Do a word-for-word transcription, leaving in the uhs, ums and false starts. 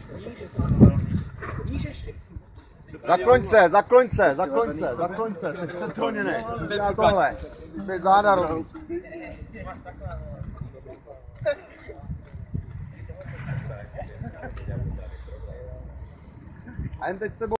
Zakloň se, zakloň se, zakloň se, zakloň se, jsi přetoněný. Já tohle, teď záda robí. A jen teď s tebou.